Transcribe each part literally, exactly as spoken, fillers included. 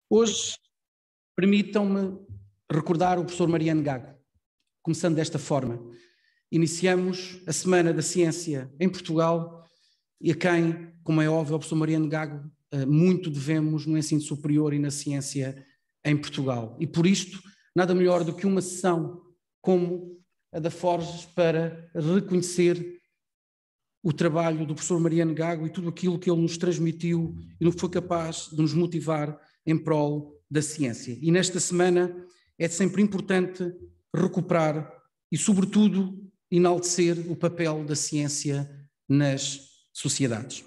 Hoje, permitam-me recordar o professor Mariano Gago, começando desta forma. Iniciamos a Semana da Ciência em Portugal e a quem, como é óbvio, ao professor Mariano Gago, muito devemos no ensino superior e na ciência em Portugal. E por isto, nada melhor do que uma sessão como a da Forges para reconhecer o trabalho do professor Mariano Gago e tudo aquilo que ele nos transmitiu e no que foi capaz de nos motivar em prol da ciência. E nesta semana é sempre importante recuperar e, sobretudo, enaltecer o papel da ciência nas sociedades.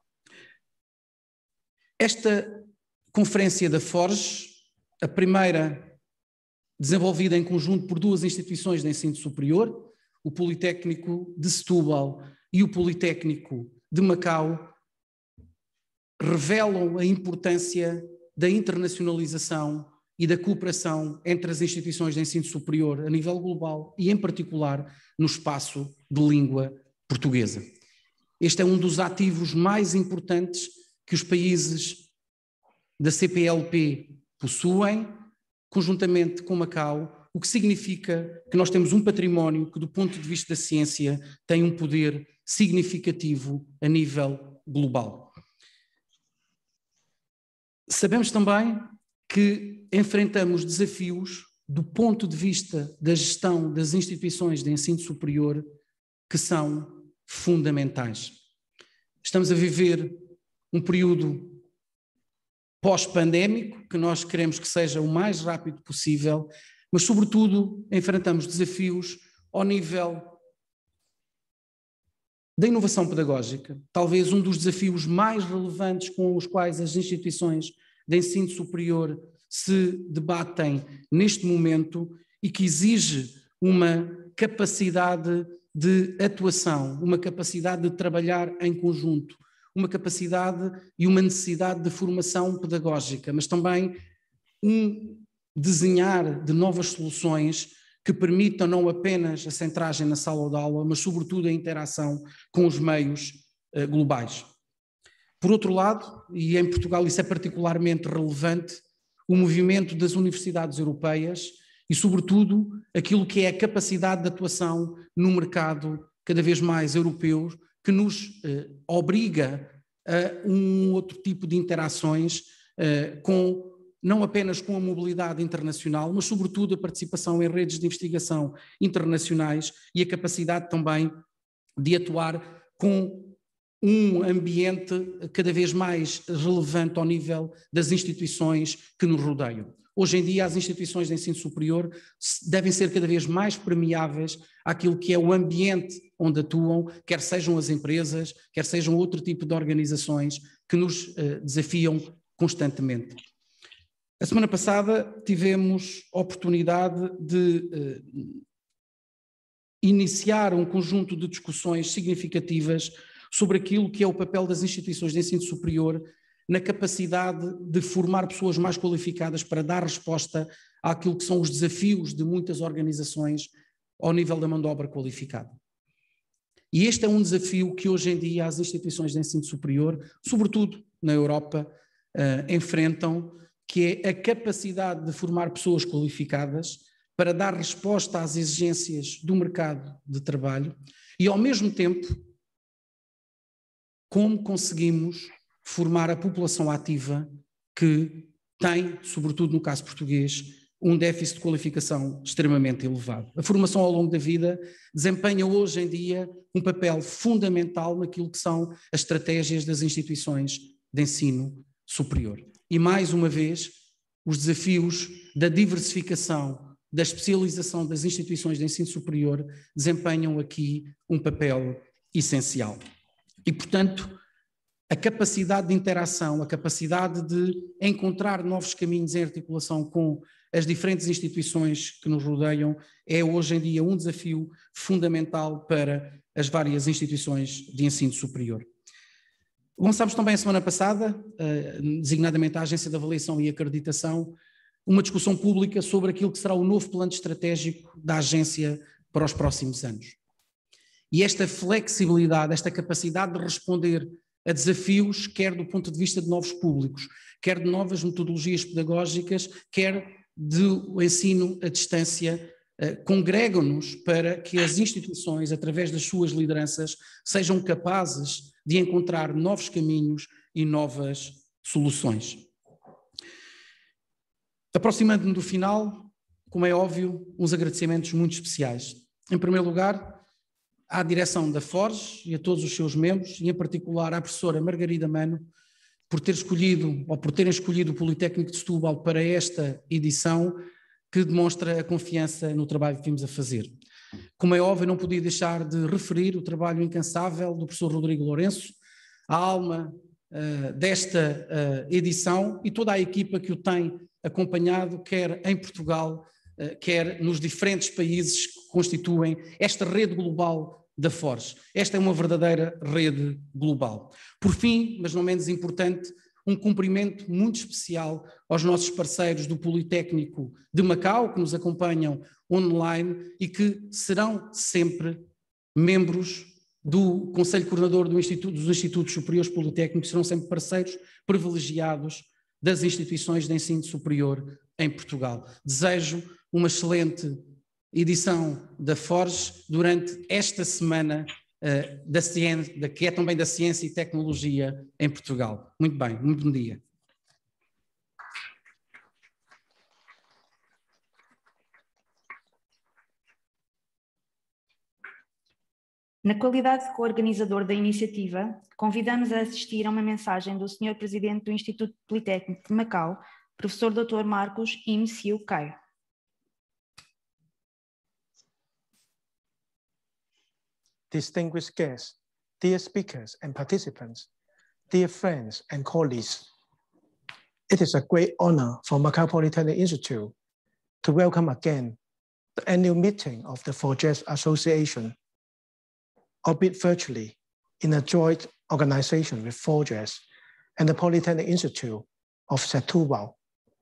Esta conferência da Forges, a primeira desenvolvida em conjunto por duas instituições de ensino superior, o Politécnico de Setúbal e o Politécnico de Macau, revelam a importância da internacionalização e da cooperação entre as instituições de ensino superior a nível global e, em particular, no espaço de língua portuguesa. Este é um dos ativos mais importantes que os países da C P L P possuem, conjuntamente com Macau, o que significa que nós temos um património que, do ponto de vista da ciência, tem um poder significativo a nível global. Sabemos também que enfrentamos desafios do ponto de vista da gestão das instituições de ensino superior que são fundamentais. Estamos a viver um período pós-pandémico, que nós queremos que seja o mais rápido possível, mas sobretudo enfrentamos desafios ao nível da inovação pedagógica, talvez um dos desafios mais relevantes com os quais as instituições de ensino superior se debatem neste momento e que exige uma capacidade de atuação, uma capacidade de trabalhar em conjunto, uma capacidade e uma necessidade de formação pedagógica, mas também um desenhar de novas soluções que permitam não apenas a centragem na sala de aula, mas sobretudo a interação com os meios uh, globais. Por outro lado, e em Portugal isso é particularmente relevante, o movimento das universidades europeias e sobretudo aquilo que é a capacidade de atuação no mercado cada vez mais europeu, que nos eh, obriga a um outro tipo de interações eh, com, não apenas com a mobilidade internacional, mas sobretudo a participação em redes de investigação internacionais e a capacidade também de atuar com um ambiente cada vez mais relevante ao nível das instituições que nos rodeiam. Hoje em dia as instituições de ensino superior devem ser cada vez mais permeáveis àquilo que é o ambiente onde atuam, quer sejam as empresas, quer sejam outro tipo de organizações que nos uh, desafiam constantemente. A semana passada tivemos a oportunidade de uh, iniciar um conjunto de discussões significativas sobre aquilo que é o papel das instituições de ensino superior na capacidade de formar pessoas mais qualificadas para dar resposta àquilo que são os desafios de muitas organizações ao nível da mão de obra qualificada. E este é um desafio que hoje em dia as instituições de ensino superior, sobretudo na Europa, uh, enfrentam, que é a capacidade de formar pessoas qualificadas para dar resposta às exigências do mercado de trabalho e, ao mesmo tempo, como conseguimos formar a população ativa que tem, sobretudo no caso português, um déficit de qualificação extremamente elevado. A formação ao longo da vida desempenha hoje em dia um papel fundamental naquilo que são as estratégias das instituições de ensino superior. E mais uma vez, os desafios da diversificação, da especialização das instituições de ensino superior desempenham aqui um papel essencial. E, portanto, a capacidade de interação, a capacidade de encontrar novos caminhos em articulação com as diferentes instituições que nos rodeiam é hoje em dia um desafio fundamental para as várias instituições de ensino superior. Lançámos também a semana passada, designadamente a Agência de Avaliação e Acreditação, uma discussão pública sobre aquilo que será o novo plano estratégico da agência para os próximos anos. E esta flexibilidade, esta capacidade de responder a desafios, quer do ponto de vista de novos públicos, quer de novas metodologias pedagógicas, quer do ensino à distância, congregam-nos para que as instituições, através das suas lideranças, sejam capazes de encontrar novos caminhos e novas soluções. Aproximando-me do final, como é óbvio, uns agradecimentos muito especiais. Em primeiro lugar, à direção da Forge e a todos os seus membros, e em particular à professora Margarida Mano, por ter escolhido, ou por terem escolhido o Politécnico de Setúbal para esta edição, que demonstra a confiança no trabalho que vimos a fazer. Como é óbvio, não podia deixar de referir o trabalho incansável do professor Rodrigo Lourenço, a alma uh, desta uh, edição, e toda a equipa que o tem acompanhado, quer em Portugal, uh, quer nos diferentes países que constituem esta rede global da Forge. Esta é uma verdadeira rede global. Por fim, mas não menos importante, um cumprimento muito especial aos nossos parceiros do Politécnico de Macau, que nos acompanham online e que serão sempre membros do Conselho Coordenador do Instituto, dos Institutos Superiores Politécnicos, serão sempre parceiros privilegiados das instituições de ensino superior em Portugal. Desejo uma excelente edição da Forge durante esta semana Uh, da ciência, da, que é também da ciência e tecnologia em Portugal. Muito bem, muito bom dia. Na qualidade de co-organizador da iniciativa, convidamos a assistir a uma mensagem do senhor Presidente do Instituto Politécnico de Macau, professor doutor Marcos Im Siu Kai. Distinguished guests, dear speakers and participants, dear friends and colleagues, it is a great honor for Macau Polytechnic Institute to welcome again the annual meeting of the Forges Association, albeit virtually in a joint organization with Forges and the Polytechnic Institute of Setúbal.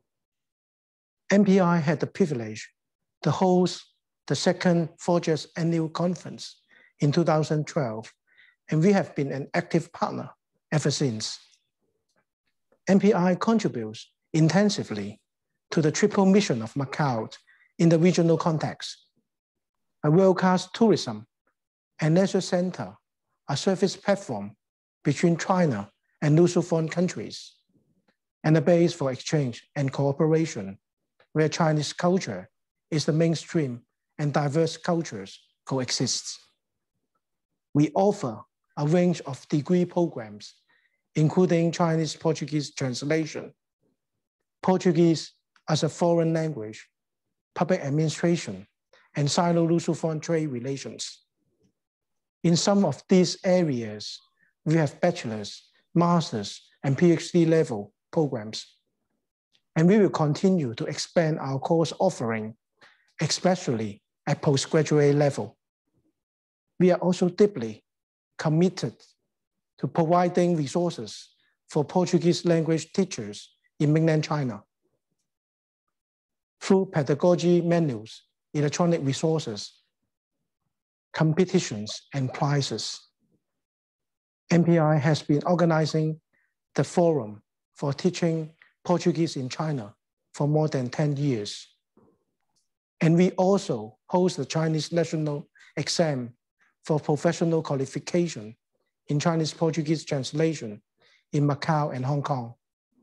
M P I had the privilege to host the second Forges annual conference in two thousand twelve, and we have been an active partner ever since. M P I contributes intensively to the triple mission of Macau in the regional context: a world-class tourism and leisure center, a service platform between China and Lusophone countries, and a base for exchange and cooperation, where Chinese culture is the mainstream and diverse cultures coexist. We offer a range of degree programs, including Chinese Portuguese translation, Portuguese as a foreign language, public administration, and Sino-Lusophone trade relations. In some of these areas, we have bachelor's, master's, and PhD level programs. And we will continue to expand our course offering, especially at postgraduate level. We are also deeply committed to providing resources for Portuguese language teachers in mainland China. Through pedagogy manuals, electronic resources, competitions, and prizes, M P I has been organizing the Forum for Teaching Portuguese in China for more than ten years. And we also host the Chinese National Exam for Professional Qualification in Chinese Portuguese translation in Macau and Hong Kong.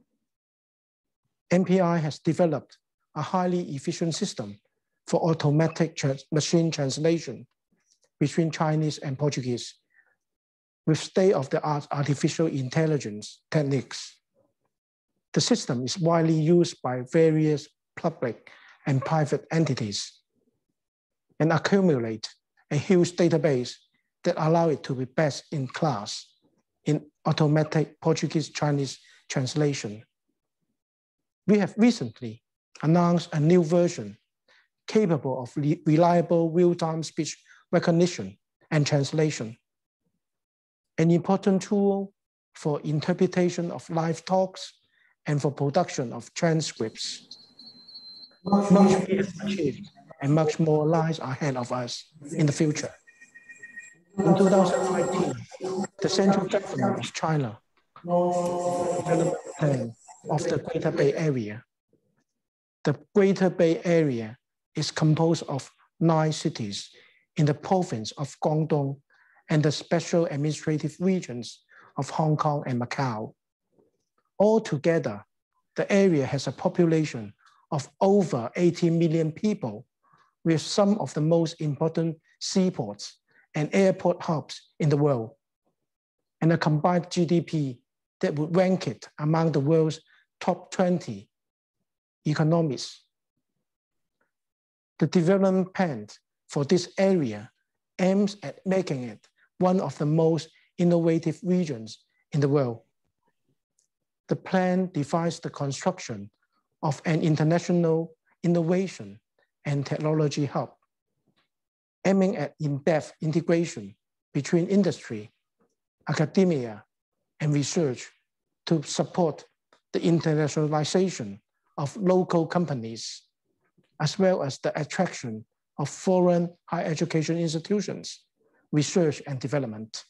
M P I has developed a highly efficient system for automatic trans machine translation between Chinese and Portuguese with state-of-the-art artificial intelligence techniques. The system is widely used by various public and private entities and accumulate a huge database that allow it to be best in class in automatic Portuguese-Chinese translation. We have recently announced a new version capable of re reliable real-time speech recognition and translation, an important tool for interpretation of live talks and for production of transcripts. Much more is achieved and much more lies ahead of us in the future. In two thousand nineteen, the central government of China launched a development plan of the Greater Bay Area. The Greater Bay Area is composed of nine cities in the province of Guangdong and the special administrative regions of Hong Kong and Macau. Altogether, the area has a population of over eighty million people, with some of the most important seaports and airport hubs in the world, and a combined G D P that would rank it among the world's top twenty economies. The development plan for this area aims at making it one of the most innovative regions in the world. The plan defines the construction of an international innovation and technology hub, aiming at in-depth integration between industry, academia, and research to support the internationalization of local companies, as well as the attraction of foreign higher education institutions, research and development.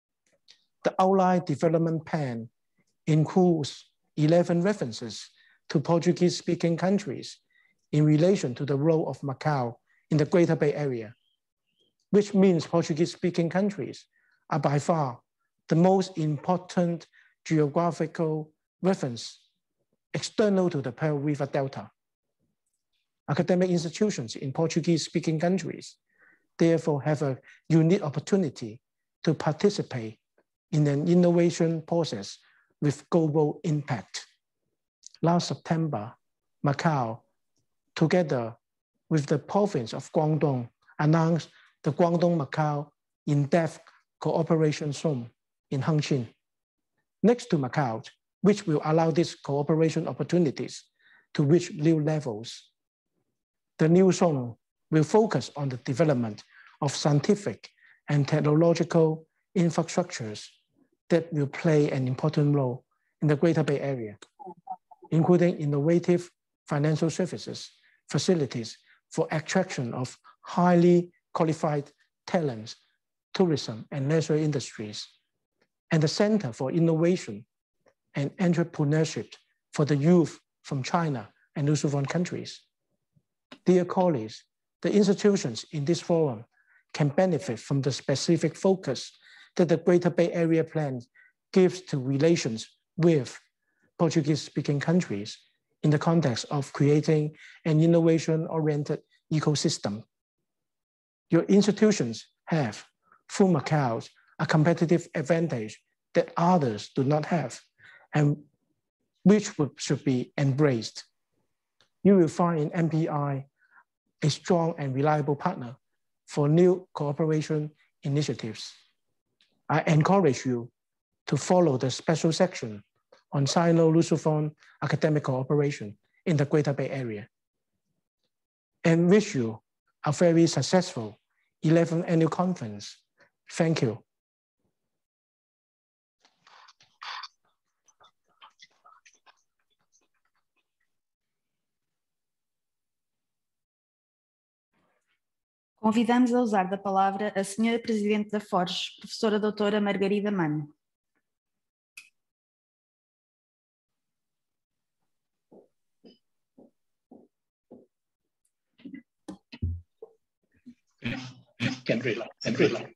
The outline development plan includes eleven references to Portuguese-speaking countries in relation to the role of Macau in the Greater Bay Area, which means Portuguese-speaking countries are by far the most important geographical reference external to the Pearl River Delta. Academic institutions in Portuguese-speaking countries therefore have a unique opportunity to participate in an innovation process with global impact. Last September, Macau, together with the province of Guangdong, announced the Guangdong-Macau in-depth cooperation zone in Hengqin, next to Macau, which will allow these cooperation opportunities to reach new levels. The new zone will focus on the development of scientific and technological infrastructures that will play an important role in the Greater Bay Area, including innovative financial services, facilities for attraction of highly qualified talents, tourism and leisure industries, and the Center for Innovation and Entrepreneurship for the youth from China and Lusophone countries. Dear colleagues, the institutions in this forum can benefit from the specific focus that the Greater Bay Area Plan gives to relations with Portuguese-speaking countries in the context of creating an innovation-oriented ecosystem. Your institutions have, through Macau, a competitive advantage that others do not have, and which would, should be embraced. You will find in M P I a strong and reliable partner for new cooperation initiatives. I encourage you to follow the special section on Sino-Lusophone academic cooperation in the Greater Bay Area, and wish you a very successful eleventh Annual Conference. Thank you. Convidamos a usar da palavra a senhora Presidente da Forges, professora doutora Margarida Mano. Can read, can read.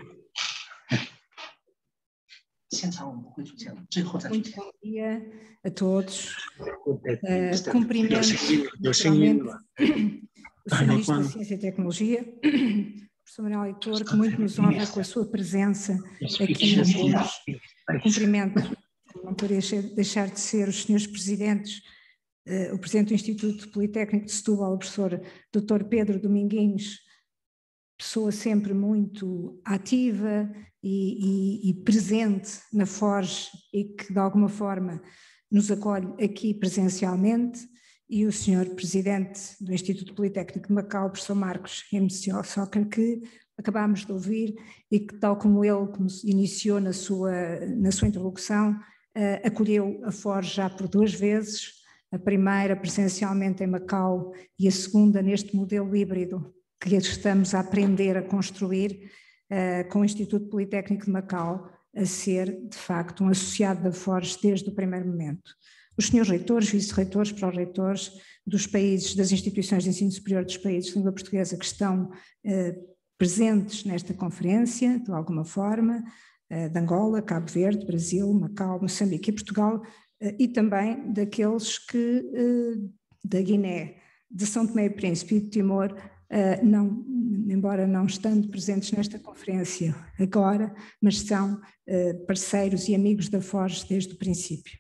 现场我们会出现，最后再出现。 Muito bom dia a todos. Uh, 有声音，有声音了。 O senhor Ministro da Ciência e Tecnologia, professor Manuel Heitor, que muito nos honra com a sua presença aqui hoje. Cumprimento, não poderia deixar de ser, os senhores presidentes, uh, o presidente do Instituto Politécnico de Setúbal, o professor doutor Pedro Dominguinhos, pessoa sempre muito ativa e, e, e presente na Forge e que de alguma forma nos acolhe aqui presencialmente, e o senhor Presidente do Instituto Politécnico de Macau, o professor Marcos M. Sócrates, que acabámos de ouvir e que, tal como ele como iniciou na sua, na sua introdução, uh, acolheu a Forge já por duas vezes, a primeira presencialmente em Macau e a segunda neste modelo híbrido que estamos a aprender a construir uh, com o Instituto Politécnico de Macau, a ser de facto um associado da Forge desde o primeiro momento. os senhores reitores, vice-reitores, pró-reitores dos países, das instituições de ensino superior dos países de língua portuguesa que estão eh, presentes nesta conferência, de alguma forma, eh, de Angola, Cabo Verde, Brasil, Macau, Moçambique e Portugal, eh, e também daqueles que, eh, da Guiné, de São Tomé e Príncipe e de Timor, eh, não, embora não estando presentes nesta conferência agora, mas são eh, parceiros e amigos da Forge desde o princípio.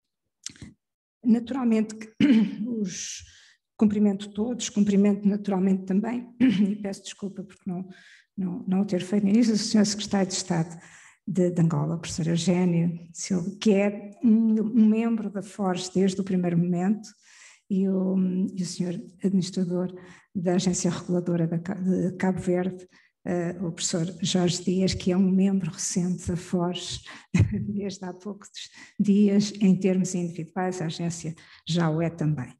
Naturalmente, os cumprimento todos, cumprimento naturalmente também, e peço desculpa porque não, não, não o ter feito no início, o senhor Secretário de Estado de, de Angola, o professor Eugênio Silva, que é um, um membro da Forge desde o primeiro momento, e o, e o senhor Administrador da Agência Reguladora de Cabo Verde, uh, o professor Jorge Dias, que é um membro recente da Forge, desde há poucos dias, em termos individuais, a agência já o é também.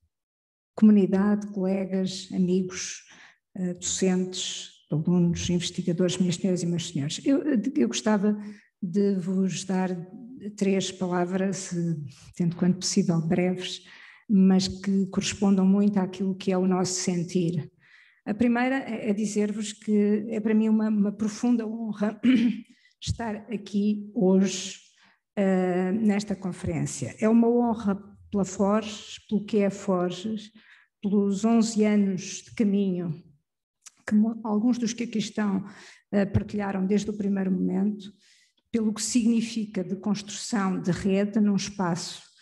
Comunidade, colegas, amigos, uh, docentes, alunos, investigadores, minhas senhoras e meus senhores, eu, eu gostava de vos dar três palavras, tendo quanto possível breves, mas que correspondam muito àquilo que é o nosso sentir. A primeira é dizer-vos que é para mim uma, uma profunda honra estar aqui hoje uh, nesta conferência. É uma honra pela Forges, pelo que é a Forges, pelos onze anos de caminho que alguns dos que aqui estão uh, partilharam desde o primeiro momento, pelo que significa de construção de rede num espaço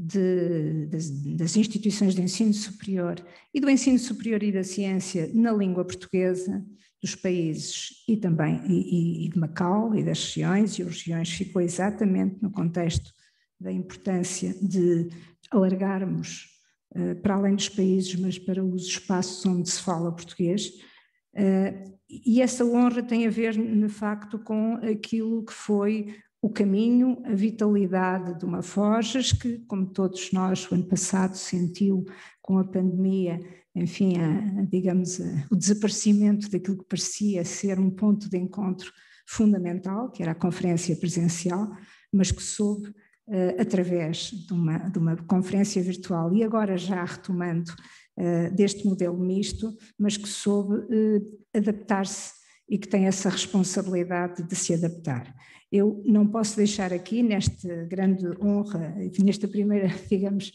De, das, das instituições de ensino superior e do ensino superior e da ciência na língua portuguesa dos países e também e, e de Macau e das regiões, e as regiões ficou exatamente no contexto da importância de alargarmos uh, para além dos países, mas para os espaços onde se fala português, uh, e essa honra tem a ver, de facto, com aquilo que foi o caminho, a vitalidade de uma Forges que, como todos nós, o ano passado sentiu com a pandemia, enfim, a, a, digamos, a, o desaparecimento daquilo que parecia ser um ponto de encontro fundamental, que era a conferência presencial, mas que soube, uh, através de uma, de uma conferência virtual, e agora já retomando uh, deste modelo misto, mas que soube uh, adaptar-se e que tem essa responsabilidade de se adaptar. Eu não posso deixar aqui, nesta grande honra, nesta primeira, digamos,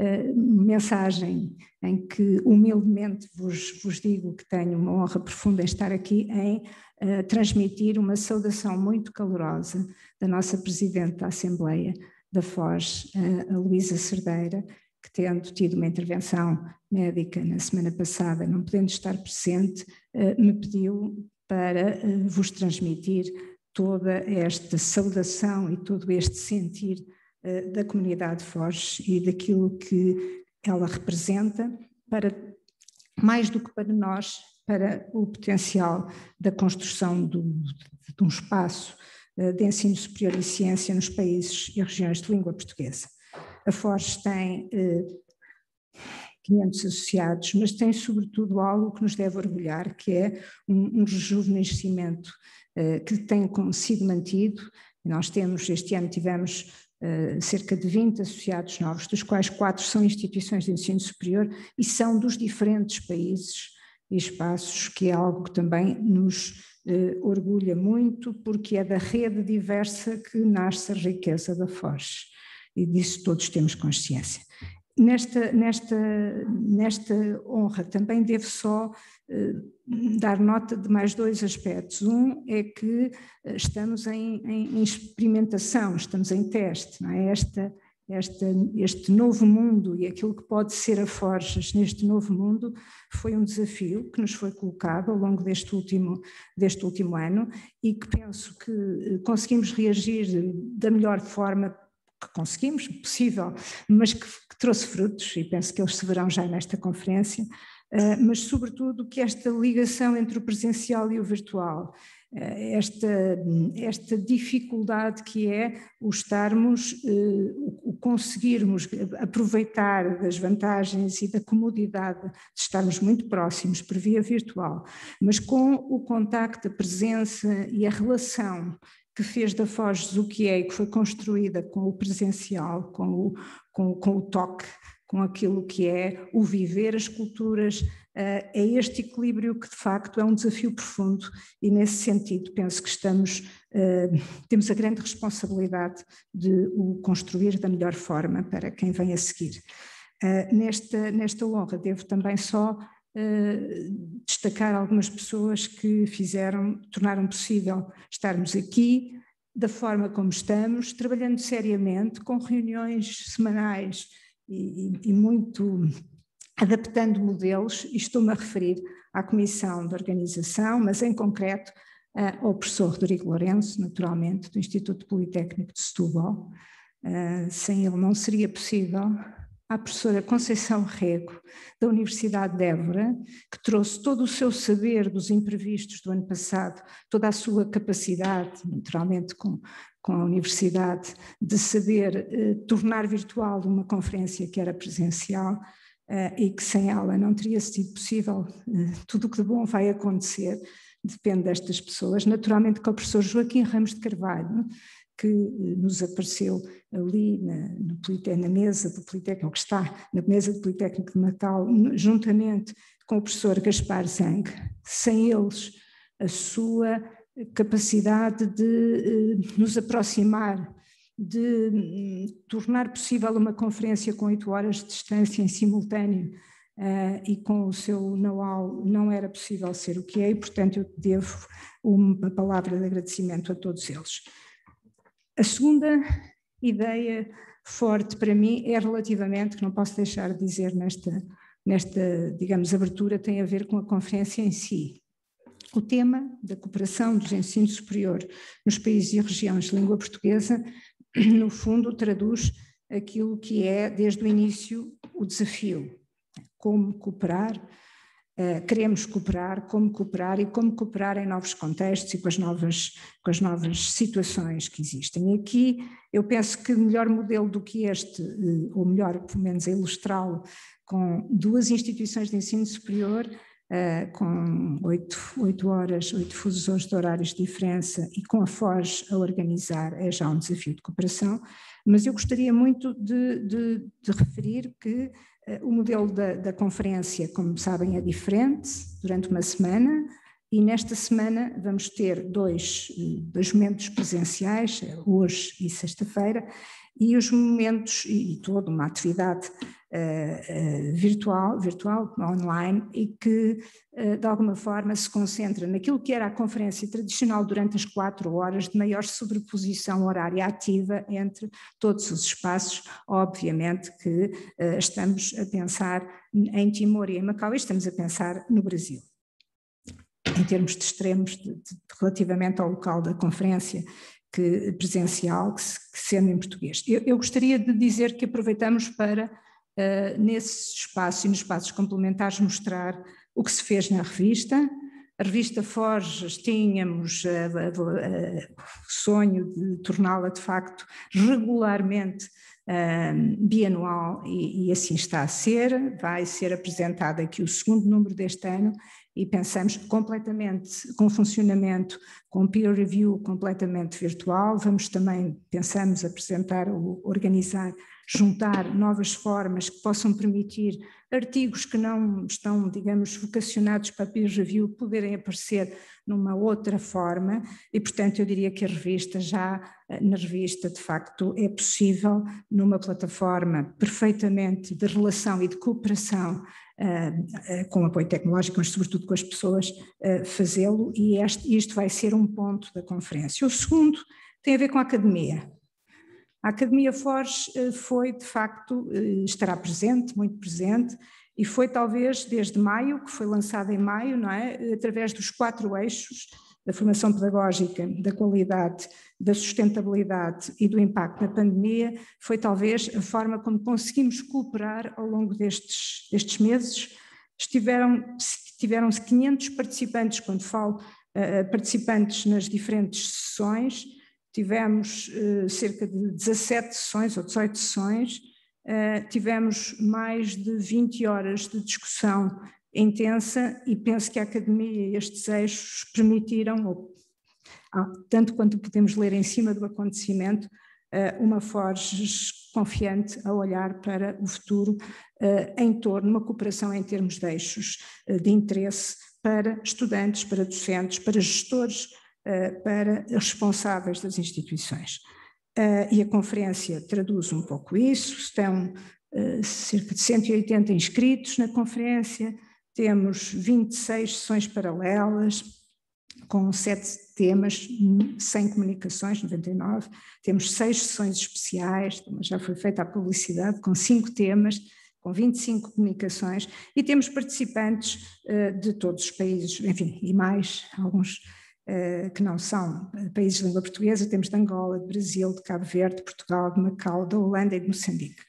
mensagem em que humildemente vos, vos digo que tenho uma honra profunda em estar aqui, em uh, transmitir uma saudação muito calorosa da nossa Presidente da Assembleia da Forge, uh, a Luísa Cerdeira, que tendo tido uma intervenção médica na semana passada, não podendo estar presente, uh, me pediu para uh, vos transmitir toda esta saudação e todo este sentir uh, da comunidade Forge e daquilo que ela representa, para, mais do que para nós, para o potencial da construção do, de um espaço uh, de ensino superior e ciência nos países e regiões de língua portuguesa. A Forge tem uh, quinhentos associados, mas tem sobretudo algo que nos deve orgulhar, que é um, um rejuvenescimento uh, que tem sido mantido. Nós temos, este ano tivemos uh, cerca de vinte associados novos, dos quais quatro são instituições de ensino superior e são dos diferentes países e espaços, que é algo que também nos uh, orgulha muito, porque é da rede diversa que nasce a riqueza da Forge, e disso todos temos consciência. Nesta, nesta, nesta honra também devo só eh, dar nota de mais dois aspectos. Um é que estamos em, em experimentação, estamos em teste, não é? Esta, esta, este novo mundo e aquilo que pode ser a Forges neste novo mundo foi um desafio que nos foi colocado ao longo deste último, deste último ano, e que penso que conseguimos reagir da melhor forma que conseguimos, possível, mas que, que trouxe frutos, e penso que eles se verão já nesta conferência, uh, mas sobretudo que esta ligação entre o presencial e o virtual, uh, esta, esta dificuldade que é o estarmos, uh, o conseguirmos aproveitar das vantagens e da comodidade de estarmos muito próximos por via virtual, mas com o contacto, a presença e a relação que fez da Foz o que é e que foi construída com o presencial, com o, com, com o toque, com aquilo que é o viver as culturas, é este equilíbrio que de facto é um desafio profundo e nesse sentido penso que estamos, temos a grande responsabilidade de o construir da melhor forma para quem vem a seguir. Nesta, nesta honra devo também só destacar algumas pessoas que fizeram, tornaram possível estarmos aqui da forma como estamos, trabalhando seriamente, com reuniões semanais e, e muito adaptando modelos, e estou-me a referir à Comissão de Organização, mas em concreto ao professor Rodrigo Lourenço, naturalmente, do Instituto Politécnico de Setúbal. Sem ele não seria possível. À professora Conceição Rego, da Universidade de Évora, que trouxe todo o seu saber dos imprevistos do ano passado, toda a sua capacidade, naturalmente com, com a Universidade, de saber eh, tornar virtual uma conferência que era presencial eh, e que sem ela não teria sido possível. Eh, tudo o que de bom vai acontecer depende destas pessoas. Naturalmente com o professor Joaquim Ramos de Carvalho, que nos apareceu ali na, no, na mesa do Politécnico, que está na mesa do Politécnico de Natal, juntamente com o professor Gaspar Zang. Sem eles, a sua capacidade de eh, nos aproximar, de eh, tornar possível uma conferência com oito horas de distância em simultâneo eh, e com o seu know-how não era possível ser o que é, e portanto eu devo uma palavra de agradecimento a todos eles. A segunda ideia forte para mim é relativamente, que não posso deixar de dizer nesta, nesta, digamos, abertura, tem a ver com a conferência em si. O tema da cooperação dos ensinos superiores nos países e regiões de língua portuguesa, no fundo, traduz aquilo que é, desde o início, o desafio. Como cooperar, uh, queremos cooperar, como cooperar e como cooperar em novos contextos e com as novas, com as novas situações que existem. E aqui eu penso que o melhor modelo do que este, uh, ou melhor, pelo menos a ilustrá-lo, com duas instituições de ensino superior, uh, com oito, oito horas, oito fusos de horários de diferença e com a Foz a organizar, é já um desafio de cooperação, mas eu gostaria muito de, de, de referir que o modelo da, da conferência, como sabem, é diferente durante uma semana e nesta semana vamos ter dois, dois momentos presenciais, hoje e sexta-feira, e os momentos, e toda uma atividade uh, uh, virtual, virtual, online, e que uh, de alguma forma se concentra naquilo que era a conferência tradicional durante as quatro horas, de maior sobreposição horária ativa entre todos os espaços. Obviamente que uh, estamos a pensar em Timor e em Macau, e estamos a pensar no Brasil. Em termos de extremos, de, de, relativamente ao local da conferência, que, presencial, que, que sendo em português. Eu, eu gostaria de dizer que aproveitamos para, uh, nesse espaço e nos espaços complementares, mostrar o que se fez na revista. A revista Forges, tínhamos uh, uh, uh, o sonho de torná-la de facto regularmente uh, bianual e, e assim está a ser. Vai ser apresentada aqui o segundo número deste ano, e pensamos completamente com funcionamento, com peer review completamente virtual. Vamos também, pensamos, apresentar, organizar, juntar novas formas que possam permitir artigos que não estão, digamos, vocacionados para peer review poderem aparecer numa outra forma, e portanto eu diria que a revista já, na revista de facto é possível numa plataforma perfeitamente de relação e de cooperação Uh, uh, com apoio tecnológico, mas sobretudo com as pessoas, uh, fazê-lo, e este, isto vai ser um ponto da conferência. O segundo tem a ver com a academia. A Academia Forges uh, foi, de facto, uh, estará presente, muito presente, e foi talvez desde maio, que foi lançada em maio, não é? Através dos quatro eixos da formação pedagógica, da qualidade, da sustentabilidade e do impacto na pandemia, foi talvez a forma como conseguimos cooperar ao longo destes, destes meses. Estiveram, tiveram-se quinhentos participantes, quando falo uh, participantes nas diferentes sessões, tivemos uh, cerca de dezassete sessões ou dezoito sessões, uh, tivemos mais de vinte horas de discussão intensa, e penso que a Academia e estes eixos permitiram, ou tanto quanto podemos ler em cima do acontecimento, uma Forges confiante a olhar para o futuro em torno de uma cooperação em termos de eixos de interesse para estudantes, para docentes, para gestores, para responsáveis das instituições. E a conferência traduz um pouco isso, estão cerca de cento e oitenta inscritos na conferência, temos vinte e seis sessões paralelas, com sete temas, cem comunicações, noventa e nove, temos seis sessões especiais, já foi feita a publicidade, com cinco temas, com vinte e cinco comunicações, e temos participantes uh, de todos os países, enfim, e mais, alguns uh, que não são países de língua portuguesa, temos de Angola, de Brasil, de Cabo Verde, de Portugal, de Macau, da Holanda e de Moçambique.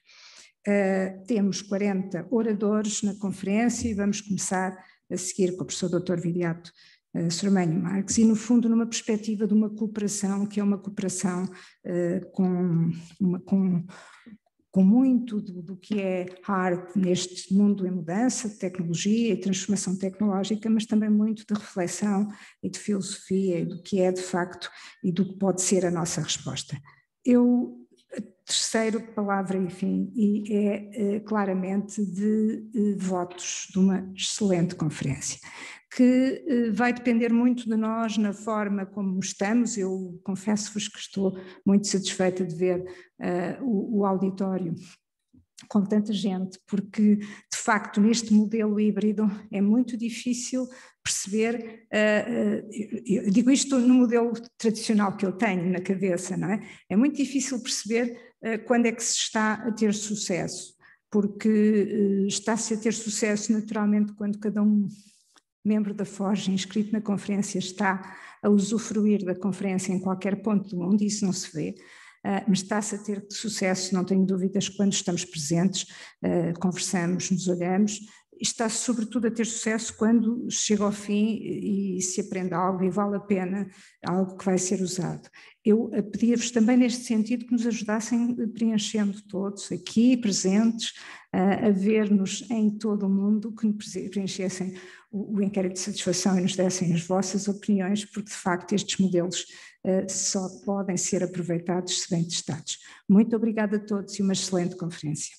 Uh, temos quarenta oradores na conferência e vamos começar a seguir com o professor doutor Viriato Uh, Sormanho Marques, e no fundo numa perspectiva de uma cooperação que é uma cooperação uh, com, uma, com, com muito do, do que é hard neste mundo em mudança, de tecnologia e transformação tecnológica, mas também muito de reflexão e de filosofia e do que é de facto e do que pode ser a nossa resposta. Eu, terceiro palavra, enfim, e é uh, claramente de uh, votos de uma excelente conferência, que uh, vai depender muito de nós na forma como estamos. Eu confesso-vos que estou muito satisfeita de ver uh, o, o auditório com tanta gente, porque de facto neste modelo híbrido é muito difícil perceber, uh, uh, eu digo isto no modelo tradicional que eu tenho na cabeça, não é? É muito difícil perceber uh, quando é que se está a ter sucesso, porque uh, está-se a ter sucesso naturalmente quando cada um membro da Forge inscrito na conferência está a usufruir da conferência em qualquer ponto do mundo, isso não se vê. Uh, mas está-se a ter sucesso, não tenho dúvidas, quando estamos presentes, uh, conversamos, nos olhamos, e está-se sobretudo a ter sucesso quando chega ao fim e, e se aprende algo e vale a pena algo que vai ser usado. Eu pedia-vos também neste sentido que nos ajudassem preenchendo todos aqui presentes, uh, a ver-nos em todo o mundo, que nos preenchessem o, o inquérito de satisfação e nos dessem as vossas opiniões, porque de facto estes modelos Uh, só podem ser aproveitados se bem testados. Muito obrigada a todos e uma excelente conferência.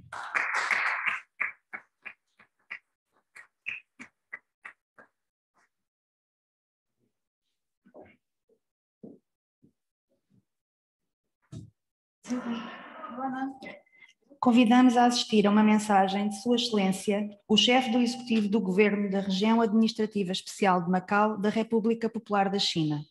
Convidamos a assistir a uma mensagem de Sua Excelência, o chefe do Executivo do Governo da Região Administrativa Especial de Macau, da República Popular da China.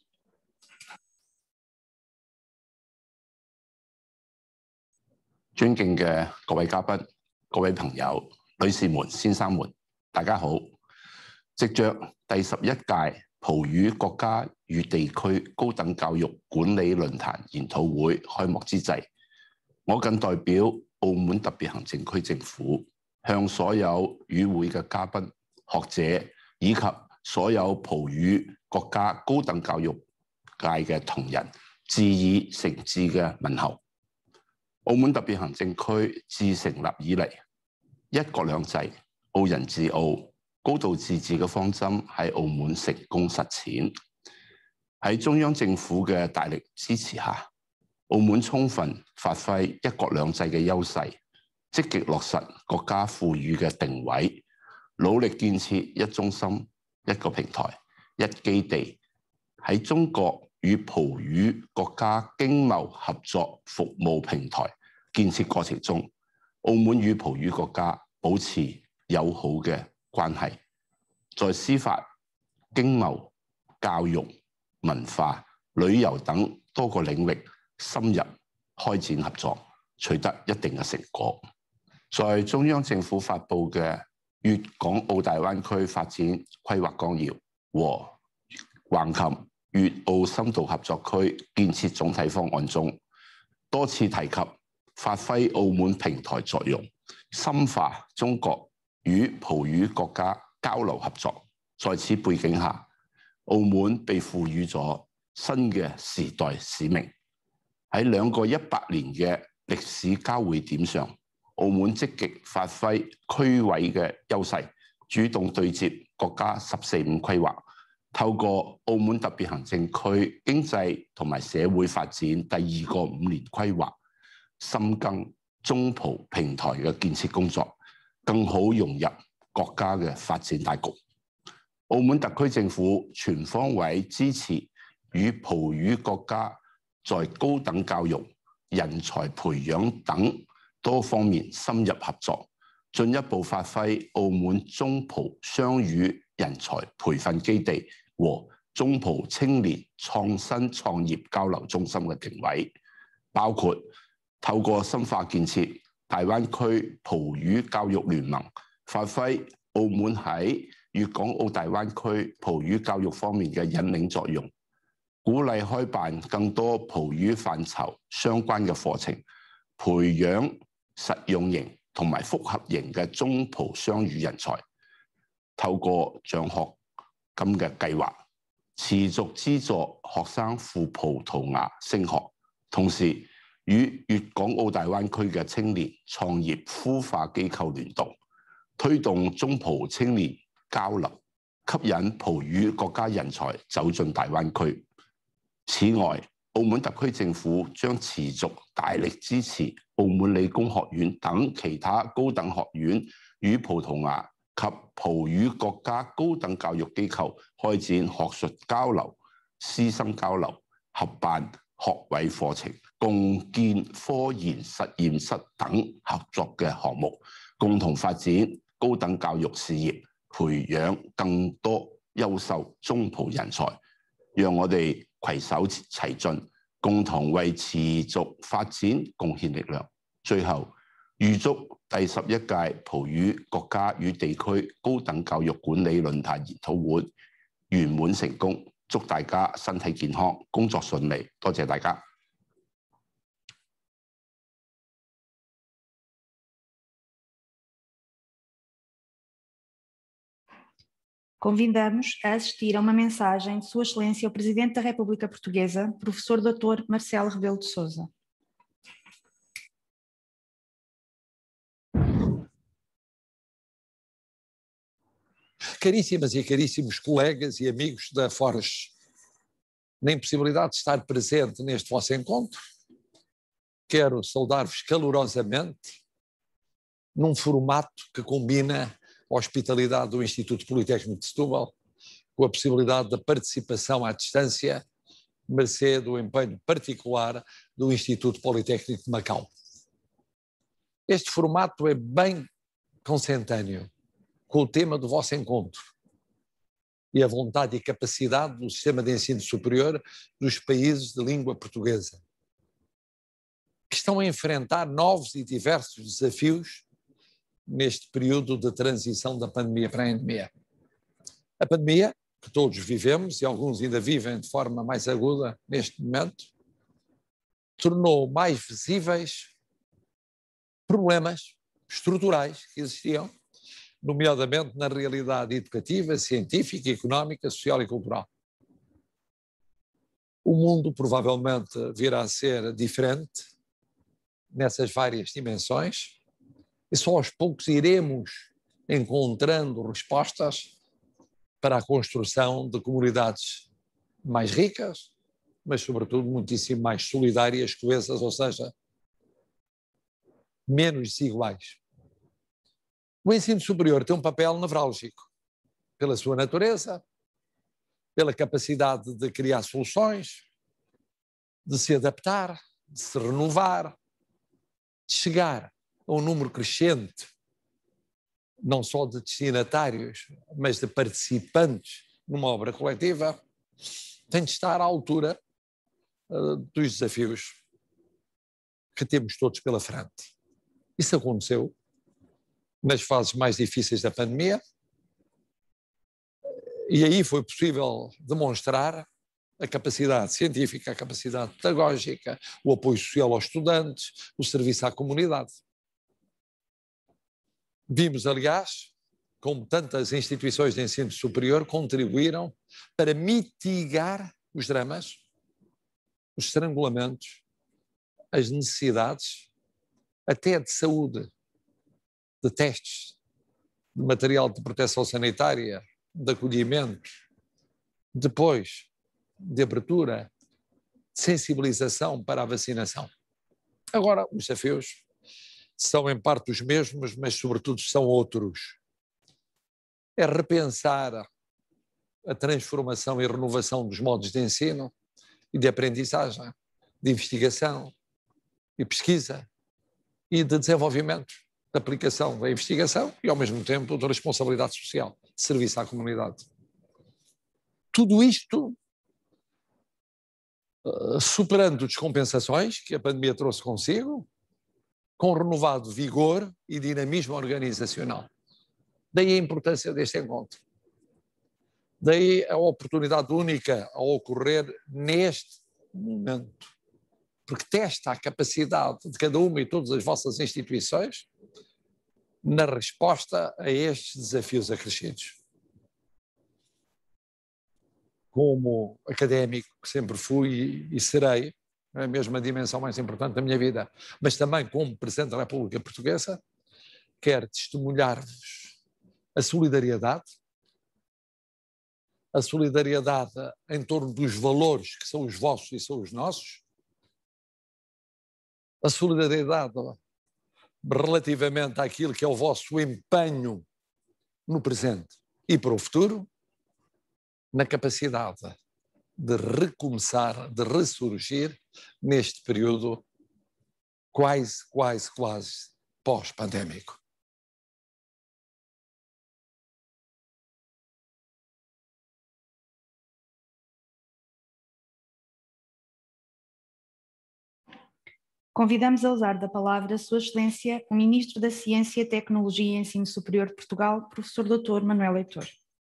尊敬嘅各位嘉賓、各位朋友、女士們、先生們，大家好！藉着第十一屆葡語國家與地區高等教育管理論壇研討會開幕之際，我謹代表澳門特別行政區政府，向所有與會嘅嘉賓、學者以及所有葡語國家高等教育界嘅同仁致以誠摯嘅問候。 澳門特別行政區自成立以嚟，一國兩制、澳人治澳、高度自治嘅方針喺澳門成功實踐。喺中央政府嘅大力支持下，澳門充分發揮一國兩制嘅優勢，積極落實國家賦予嘅定位，努力建設一中心、一個平台、一基地，喺中國與葡語國家經貿合作服務平台 建設過程中，澳門與葡語國家保持友好嘅關係，在司法、經貿、教育、文化、旅遊等多個領域深入開展合作，取得一定嘅成果。在中央政府發布嘅《粵港澳大灣區發展規劃綱要》和橫琴粵澳深度合作區建設總體方案中，多次提及 發揮澳門平台作用，深化中國與葡語國家交流合作。在此背景下，澳門被賦予咗新嘅時代使命。喺兩個一百年嘅歷史交匯點上，澳門積極發揮區位嘅優勢，主動對接國家十四五規劃， 透過澳門特別行政區經濟同埋社會發展第二個五年規劃，深耕中葡平台嘅建設工作，更好融入國家嘅發展大局。澳門特區政府全方位支持與葡語國家在高等教育、人才培養等多方面深入合作，進一步發揮澳門中葡雙語人才培訓基地和中葡青年創新創業交流中心嘅定位，包括透過深化建設大灣區葡語教育聯盟，發揮澳門喺粵港澳大灣區葡語教育方面嘅引領作用，鼓勵開辦更多葡語範疇相關嘅課程，培養實用型同埋複合型嘅中葡雙語人才。透過獎學金嘅計劃，持續資助學生赴葡萄牙升學，同時與粵港澳大灣區嘅青年創業孵化機構聯動，推動中葡青年交流，吸引葡語國家人才走進大灣區。此外，澳門特區政府將持續大力支持澳門理工學院等其他高等學院與葡萄牙及葡語國家高等教育機構開展學術交流、師生交流、合辦學位課程、共建科研實驗室等合作嘅項目，共同發展高等教育事業，培養更多優秀中葡人才，讓我哋攜手齊進，共同為持續發展貢獻力量。最後，預祝第十一屆葡語國家與地區高等教育管理論壇研討會圓滿成功，祝大家身體健康，工作順利。多謝大家。 Convidamos a assistir a uma mensagem de Sua Excelência o Presidente da República Portuguesa, professor doutor Marcelo Rebelo de Sousa. Caríssimas e caríssimos colegas e amigos da Forge, na impossibilidade de estar presente neste vosso encontro, quero saudar-vos calorosamente num formato que combina a hospitalidade do Instituto Politécnico de Setúbal com a possibilidade da participação à distância, mercê do empenho particular do Instituto Politécnico de Macau. Este formato é bem consentâneo com o tema do vosso encontro e a vontade e capacidade do sistema de ensino superior dos países de língua portuguesa, que estão a enfrentar novos e diversos desafios neste período de transição da pandemia para a endemia. A pandemia, que todos vivemos e alguns ainda vivem de forma mais aguda neste momento, tornou mais visíveis problemas estruturais que existiam, nomeadamente na realidade educativa, científica, económica, social e cultural. O mundo provavelmente virá a ser diferente nessas várias dimensões e só aos poucos iremos encontrando respostas para a construção de comunidades mais ricas, mas sobretudo muitíssimo mais solidárias, coesas, ou seja, menos desiguais. O ensino superior tem um papel nevrálgico, pela sua natureza, pela capacidade de criar soluções, de se adaptar, de se renovar, de chegar a um número crescente, não só de destinatários, mas de participantes numa obra coletiva, tem de estar à altura uh, dos desafios que temos todos pela frente. Isso aconteceu nas fases mais difíceis da pandemia e aí foi possível demonstrar a capacidade científica, a capacidade pedagógica, o apoio social aos estudantes, o serviço à comunidade. Vimos, aliás, como tantas instituições de ensino superior contribuíram para mitigar os dramas, os estrangulamentos, as necessidades, até de saúde, de testes, de material de proteção sanitária, de acolhimento, depois de abertura, de sensibilização para a vacinação. Agora, os desafios são em parte os mesmos, mas sobretudo são outros. É repensar a transformação e renovação dos modos de ensino e de aprendizagem, de investigação e pesquisa e de desenvolvimento, de aplicação da investigação e, ao mesmo tempo, de responsabilidade social, de serviço à comunidade. Tudo isto uh, superando descompensações que a pandemia trouxe consigo, com renovado vigor e dinamismo organizacional. Daí a importância deste encontro. Daí a oportunidade única a ocorrer neste momento, porque testa a capacidade de cada uma e todas as vossas instituições na resposta a estes desafios acrescidos. Como académico que sempre fui e serei, é a mesma dimensão mais importante da minha vida, mas também como Presidente da República Portuguesa, quero testemunhar-vos a solidariedade, a solidariedade em torno dos valores que são os vossos e são os nossos, a solidariedade relativamente àquilo que é o vosso empenho no presente e para o futuro, na capacidade de recomeçar, de ressurgir neste período quase, quase, quase pós-pandémico. Convidamos a usar da palavra Sua Excelência o Ministro da Ciência, Tecnologia e Ensino Superior de Portugal, professor doutor Manuel Heitor.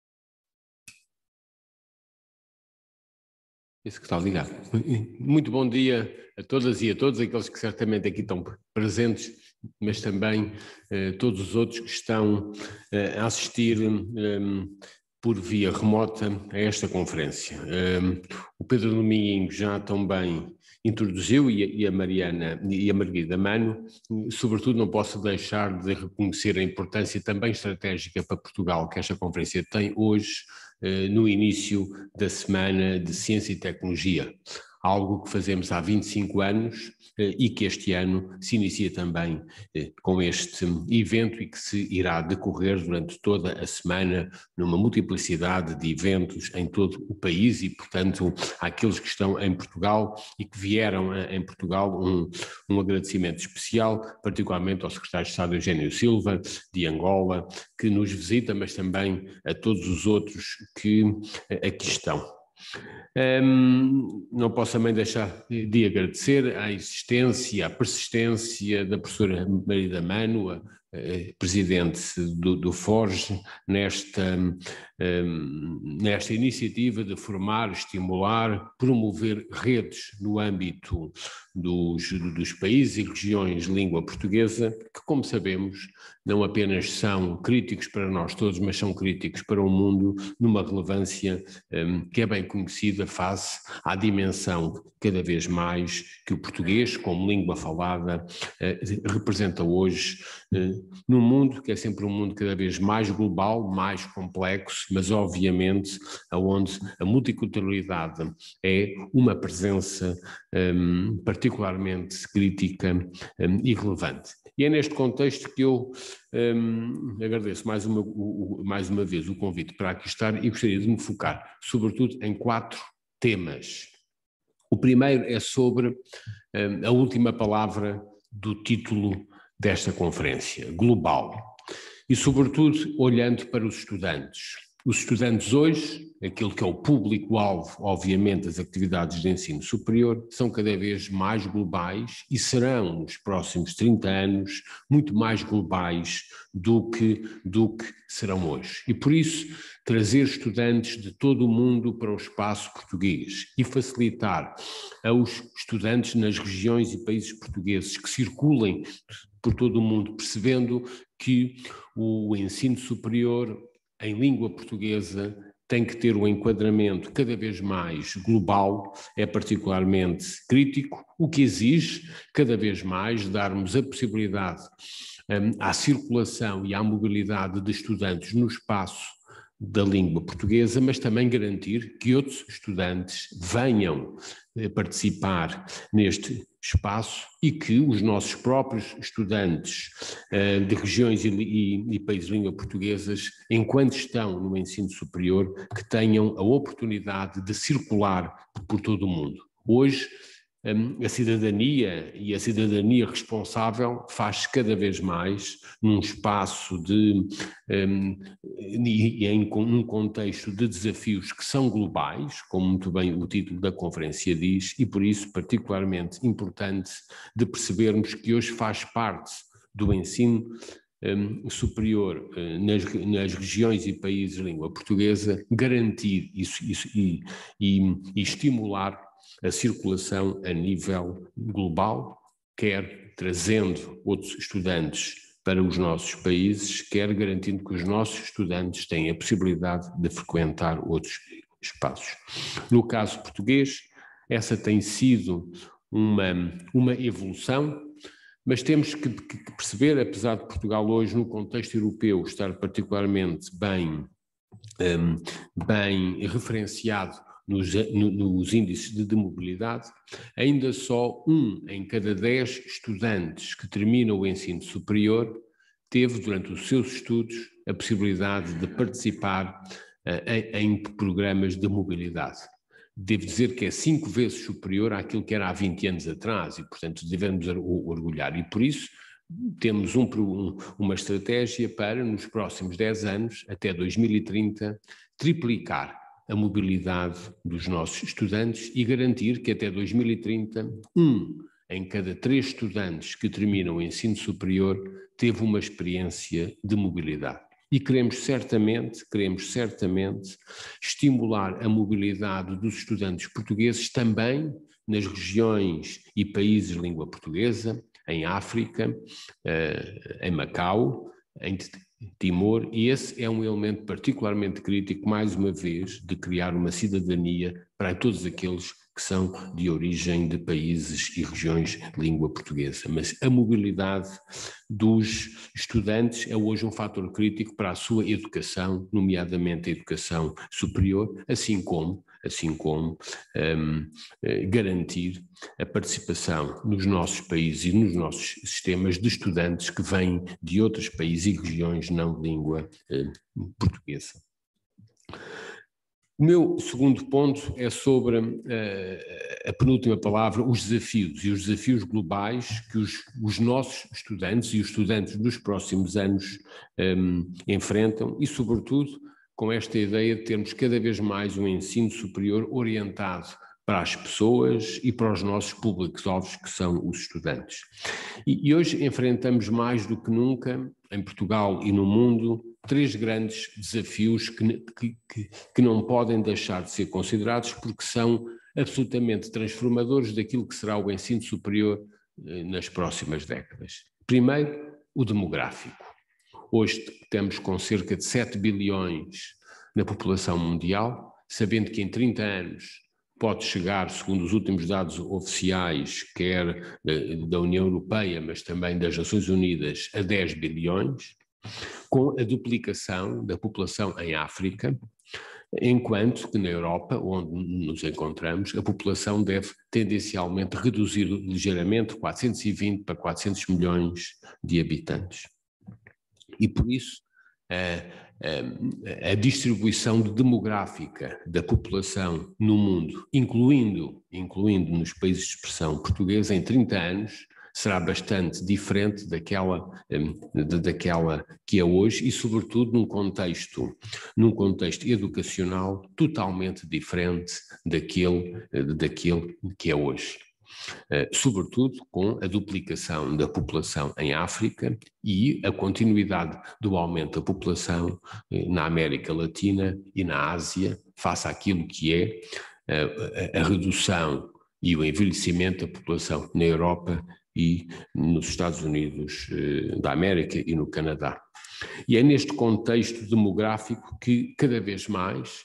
Isso que está ligado. Muito bom dia a todas e a todos, aqueles que certamente aqui estão presentes, mas também eh, todos os outros que estão eh, a assistir eh, por via remota a esta conferência. Eh, o Pedro Domingues já também introduziu e a, e a Mariana e a Margarida Mano, sobretudo não posso deixar de reconhecer a importância também estratégica para Portugal que esta conferência tem hoje, no início da Semana de Ciência e Tecnologia, algo que fazemos há vinte e cinco anos e que este ano se inicia também com este evento e que se irá decorrer durante toda a semana numa multiplicidade de eventos em todo o país e, portanto, àqueles que estão em Portugal e que vieram em Portugal, um, um agradecimento especial, particularmente ao secretário de Estado Eugênio Silva, de Angola, que nos visita, mas também a todos os outros que aqui estão. Um, não posso também deixar de agradecer a existência, a persistência da professora Margarida Mano, a, a presidente do, do Forge, nesta, um, nesta iniciativa de formar, estimular, promover redes no âmbito dos, dos países e regiões de língua portuguesa, que, como sabemos, não apenas são críticos para nós todos, mas são críticos para o mundo, numa relevância um, que é bem conhecida face à dimensão cada vez mais que o português, como língua falada, uh, representa hoje uh, num mundo que é sempre um mundo cada vez mais global, mais complexo, mas obviamente onde a multiculturalidade é uma presença um, particularmente crítica um, e relevante. E é neste contexto que eu um, agradeço mais uma, o, mais uma vez o convite para aqui estar e gostaria de me focar, sobretudo, em quatro temas. O primeiro é sobre um, a última palavra do título desta conferência, global, e, sobretudo, olhando para os estudantes. Os estudantes hoje, aquilo que é o público-alvo, obviamente, das atividades de ensino superior, são cada vez mais globais e serão, nos próximos trinta anos, muito mais globais do que, do que serão hoje. E, por isso, trazer estudantes de todo o mundo para o espaço português e facilitar aos estudantes nas regiões e países portugueses que circulem por todo o mundo, percebendo que o ensino superior em língua portuguesa tem que ter um enquadramento cada vez mais global, é particularmente crítico, o que exige cada vez mais darmos a possibilidade um, à circulação e à mobilidade de estudantes no espaço da língua portuguesa, mas também garantir que outros estudantes venham participar neste espaço e que os nossos próprios estudantes uh, de regiões e, e, e países de língua portuguesas, enquanto estão no ensino superior, que tenham a oportunidade de circular por todo o mundo. Hoje, um, a cidadania e a cidadania responsável faz-se cada vez mais num espaço de, um, e em um contexto de desafios que são globais, como muito bem o título da conferência diz, e por isso particularmente importante de percebermos que hoje faz parte do ensino um, superior uh, nas, nas regiões e países de língua portuguesa, garantir isso, isso e, e, e estimular a circulação a nível global, quer trazendo outros estudantes para os nossos países, quer garantindo que os nossos estudantes têm a possibilidade de frequentar outros espaços. No caso português, essa tem sido uma, uma evolução, mas temos que, que perceber, apesar de Portugal hoje, no contexto europeu, estar particularmente bem, um, bem referenciado Nos, nos índices de, de mobilidade, ainda só um em cada dez estudantes que terminam o ensino superior teve, durante os seus estudos, a possibilidade de participar uh, em, em programas de mobilidade. Devo dizer que é cinco vezes superior àquilo que era há vinte anos atrás e, portanto, devemos orgulhar. E, por isso, temos um, um, uma estratégia para, nos próximos dez anos, até dois mil e trinta, triplicar a mobilidade dos nossos estudantes e garantir que até dois mil e trinta, um em cada três estudantes que terminam o ensino superior teve uma experiência de mobilidade. E queremos certamente, queremos certamente estimular a mobilidade dos estudantes portugueses também nas regiões e países de língua portuguesa, em África, em Macau, em Timor, e esse é um elemento particularmente crítico, mais uma vez, de criar uma cidadania para todos aqueles que são de origem de países e regiões de língua portuguesa. Mas a mobilidade dos estudantes é hoje um fator crítico para a sua educação, nomeadamente a educação superior, assim como, assim como um, garantir a participação nos nossos países e nos nossos sistemas de estudantes que vêm de outros países e regiões não de língua eh, portuguesa. O meu segundo ponto é sobre uh, a penúltima palavra, os desafios e os desafios globais que os, os nossos estudantes e os estudantes dos próximos anos um, enfrentam e, sobretudo, com esta ideia de termos cada vez mais um ensino superior orientado para as pessoas e para os nossos públicos-alvos, que são os estudantes. E, e hoje enfrentamos mais do que nunca, em Portugal e no mundo, três grandes desafios que, que, que não podem deixar de ser considerados porque são absolutamente transformadores daquilo que será o ensino superior eh, nas próximas décadas. Primeiro, o demográfico. Hoje estamos com cerca de sete bilhões na população mundial, sabendo que em trinta anos pode chegar, segundo os últimos dados oficiais, quer da União Europeia, mas também das Nações Unidas, a dez bilhões, com a duplicação da população em África, enquanto que na Europa, onde nos encontramos, a população deve tendencialmente reduzir ligeiramente, quatrocentos e vinte para quatrocentos milhões de habitantes. E por isso, a, a, a distribuição demográfica da população no mundo, incluindo, incluindo nos países de expressão portuguesa, em trinta anos, será bastante diferente daquela, daquela que é hoje e, sobretudo, num contexto, num contexto educacional totalmente diferente daquele, daquele que é hoje. Uh, sobretudo com a duplicação da população em África e a continuidade do aumento da população uh, na América Latina e na Ásia, face àquilo que é uh, a, a redução e o envelhecimento da população na Europa e nos Estados Unidos uh, da América e no Canadá. E é neste contexto demográfico que cada vez mais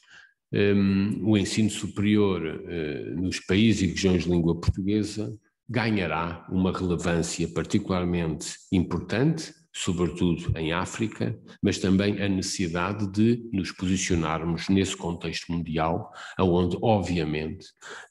Um, o ensino superior uh, nos países e regiões de língua portuguesa ganhará uma relevância particularmente importante, sobretudo em África, mas também a necessidade de nos posicionarmos nesse contexto mundial, onde, obviamente,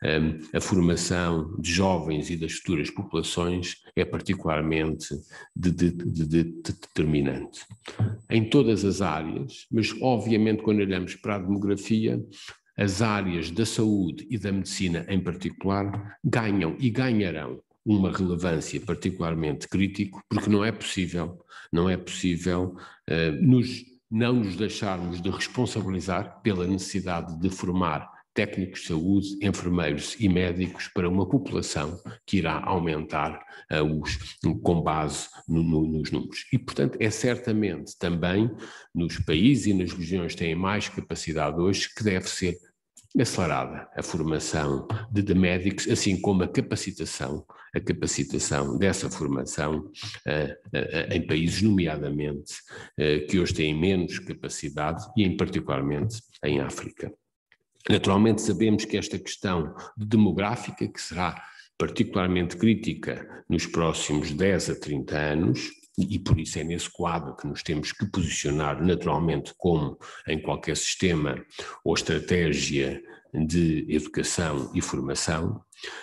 a formação de jovens e das futuras populações é particularmente de, de, de, de determinante. Em todas as áreas, mas, obviamente, quando olhamos para a demografia, as áreas da saúde e da medicina, em particular, ganham e ganharão uma relevância particularmente crítica, porque não é possível, não é possível uh, nos, não nos deixarmos de responsabilizar pela necessidade de formar técnicos de saúde, enfermeiros e médicos para uma população que irá aumentar uh, os, com base no, no, nos números. E, portanto, é certamente também nos países e nas regiões que têm mais capacidade hoje que deve ser acelerada a formação de, de médicos, assim como a capacitação, a capacitação dessa formação uh, uh, em países, nomeadamente, uh, que hoje têm menos capacidade e, em particularmente, em África. Naturalmente sabemos que esta questão demográfica, que será particularmente crítica nos próximos dez a trinta anos, e por isso é nesse quadro que nos temos que posicionar naturalmente como em qualquer sistema ou estratégia de educação e formação,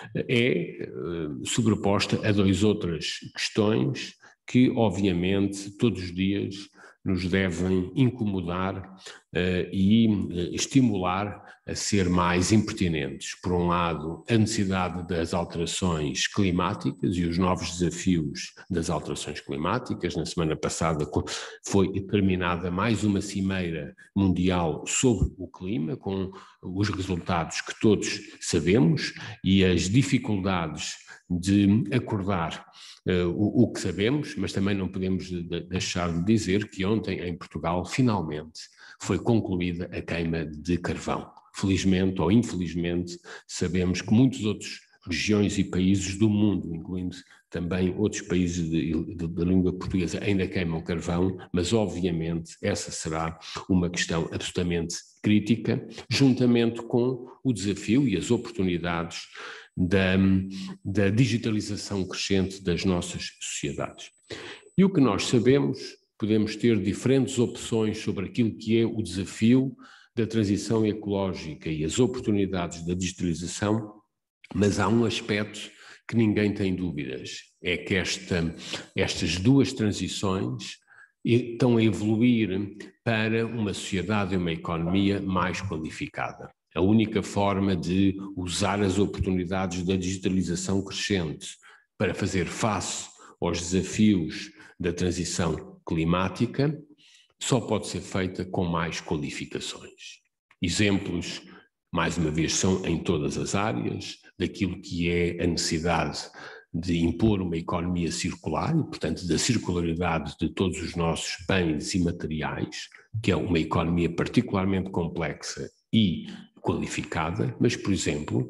é sobreposta a duas outras questões que obviamente todos os dias nos devem incomodar uh, e uh, estimular a ser mais impertinentes. Por um lado, a necessidade das alterações climáticas e os novos desafios das alterações climáticas. Na semana passada foi terminada mais uma cimeira mundial sobre o clima, com os resultados que todos sabemos e as dificuldades de acordar Uh, o, o que sabemos, mas também não podemos de, de deixar de dizer que ontem em Portugal finalmente foi concluída a queima de carvão. Felizmente ou infelizmente sabemos que muitas outras regiões e países do mundo, incluindo também outros países da língua portuguesa, ainda queimam carvão, mas obviamente essa será uma questão absolutamente crítica, juntamente com o desafio e as oportunidades Da, da digitalização crescente das nossas sociedades. E o que nós sabemos, podemos ter diferentes opções sobre aquilo que é o desafio da transição ecológica e as oportunidades da digitalização, mas há um aspecto que ninguém tem dúvidas, é que esta, estas duas transições estão a evoluir para uma sociedade e uma economia mais qualificada. A única forma de usar as oportunidades da digitalização crescente para fazer face aos desafios da transição climática só pode ser feita com mais qualificações. Exemplos, mais uma vez, são em todas as áreas, daquilo que é a necessidade de impor uma economia circular e, portanto, da circularidade de todos os nossos bens e materiais, que é uma economia particularmente complexa e qualificada, mas, por exemplo,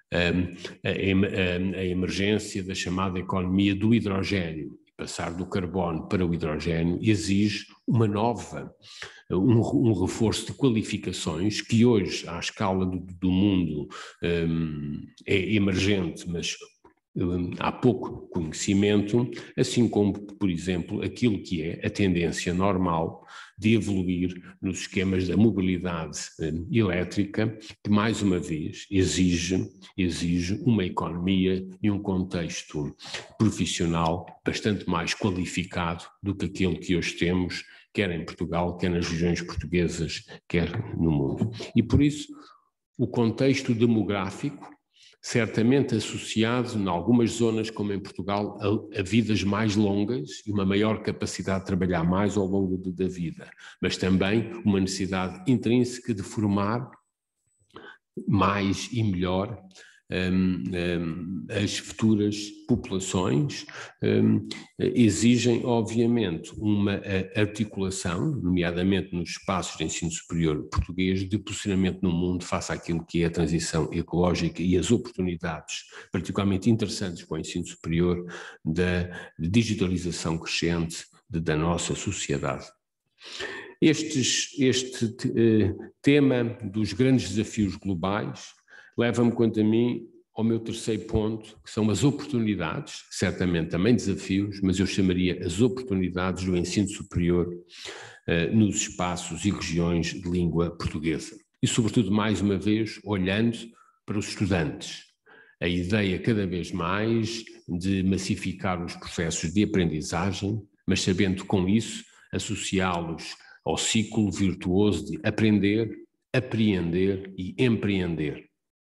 a, a, a emergência da chamada economia do hidrogénio, passar do carbono para o hidrogénio, exige uma nova, um, um reforço de qualificações que hoje, à escala do, do mundo, um, é emergente, mas há pouco conhecimento, assim como, por exemplo, aquilo que é a tendência normal de evoluir nos esquemas da mobilidade um, elétrica, que mais uma vez exige, exige uma economia e um contexto profissional bastante mais qualificado do que aquele que hoje temos, quer em Portugal, quer nas regiões portuguesas, quer no mundo. E por isso, o contexto demográfico, certamente associado, em algumas zonas, como em Portugal, a, a vidas mais longas e uma maior capacidade de trabalhar mais ao longo de, da vida, mas também uma necessidade intrínseca de formar mais e melhor um, um, as futuras populações, um, exigem, obviamente, uma articulação, nomeadamente nos espaços de ensino superior português, de posicionamento no mundo face àquilo que é a transição ecológica e as oportunidades particularmente interessantes para o ensino superior da digitalização crescente de, da nossa sociedade. Estes, este uh, tema dos grandes desafios globais leva-me, quanto a mim, ao meu terceiro ponto, que são as oportunidades, certamente também desafios, mas eu chamaria as oportunidades do ensino superior uh, nos espaços e regiões de língua portuguesa. E, sobretudo, mais uma vez, olhando para os estudantes. A ideia cada vez mais de massificar os processos de aprendizagem, mas sabendo com isso associá-los ao ciclo virtuoso de aprender, apreender e empreender.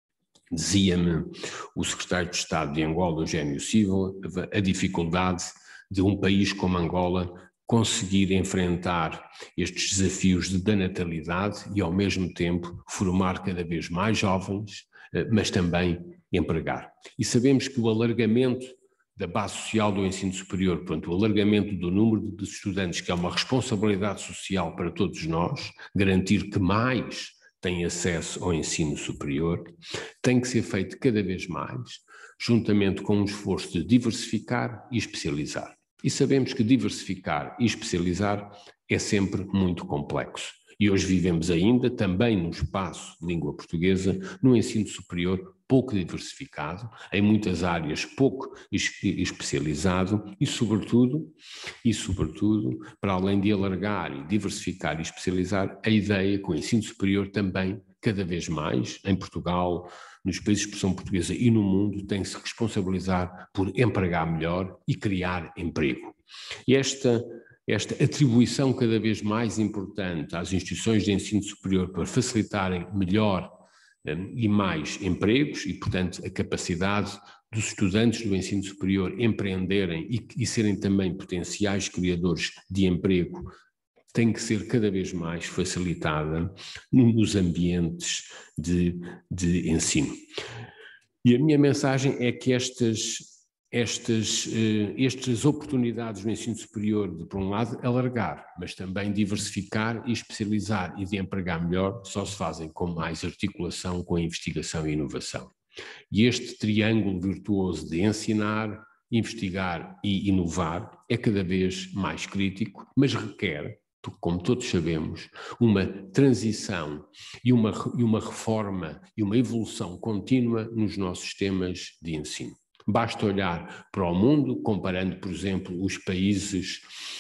Dizia-me o secretário de Estado de Angola, Eugênio Silva, a dificuldade de um país como Angola conseguir enfrentar estes desafios da natalidade e, ao mesmo tempo, formar cada vez mais jovens, mas também empregar. E sabemos que o alargamento da base social do ensino superior, portanto, o alargamento do número de estudantes, que é uma responsabilidade social para todos nós, garantir que mais têm acesso ao ensino superior, tem que ser feito cada vez mais, juntamente com um esforço de diversificar e especializar. E sabemos que diversificar e especializar é sempre muito complexo. E hoje vivemos ainda, também no espaço de língua portuguesa, no ensino superior pouco diversificado, em muitas áreas pouco especializado e, sobretudo, e sobretudo, para além de alargar e diversificar e especializar, a ideia que o ensino superior também, cada vez mais, em Portugal, nos países de expressão portuguesa e no mundo, tem que se responsabilizar por empregar melhor e criar emprego. E esta Esta atribuição cada vez mais importante às instituições de ensino superior para facilitarem melhor um, e mais empregos e, portanto, a capacidade dos estudantes do ensino superior empreenderem e, e serem também potenciais criadores de emprego tem que ser cada vez mais facilitada nos ambientes de, de ensino. E a minha mensagem é que estas Estas, estas oportunidades no ensino superior, de, por um lado, alargar, mas também diversificar e especializar e de empregar melhor, só se fazem com mais articulação com a investigação e inovação. E este triângulo virtuoso de ensinar, investigar e inovar é cada vez mais crítico, mas requer, como todos sabemos, uma transição e uma, e uma reforma e uma evolução contínua nos nossos sistemas de ensino. Basta olhar para o mundo, comparando, por exemplo, os países,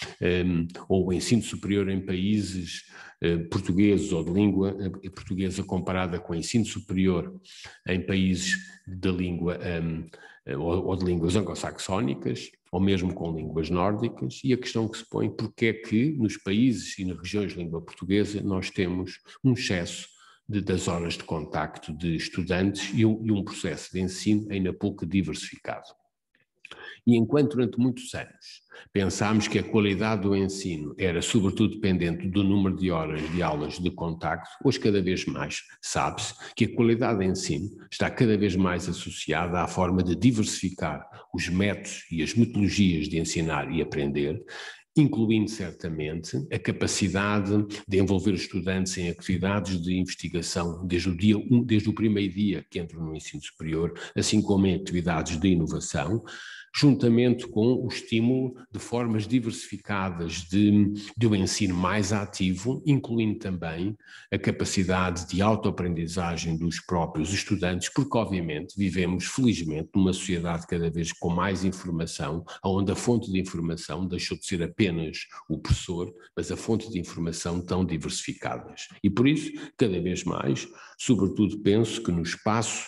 um, ou o ensino superior em países uh, portugueses ou de língua uh, portuguesa comparada com o ensino superior em países de língua, um, ou, ou de línguas anglo-saxónicas, ou mesmo com línguas nórdicas, e a questão que se põe, porque é que nos países e nas regiões de língua portuguesa nós temos um excesso De, das horas de contacto de estudantes e um, e um processo de ensino ainda pouco diversificado. E enquanto durante muitos anos pensámos que a qualidade do ensino era sobretudo dependente do número de horas de aulas de contacto, hoje cada vez mais sabe-se que a qualidade do ensino está cada vez mais associada à forma de diversificar os métodos e as metodologias de ensinar e aprender, incluindo certamente a capacidade de envolver os estudantes em atividades de investigação desde o, dia um, desde o primeiro dia que entram no ensino superior, assim como em atividades de inovação, juntamente com o estímulo de formas diversificadas de, de um ensino mais ativo, incluindo também a capacidade de autoaprendizagem dos próprios estudantes, porque obviamente vivemos felizmente numa sociedade cada vez com mais informação, onde a fonte de informação deixou de ser apenas o professor, mas a fonte de informação tão diversificadas. E por isso, cada vez mais, sobretudo penso que no espaço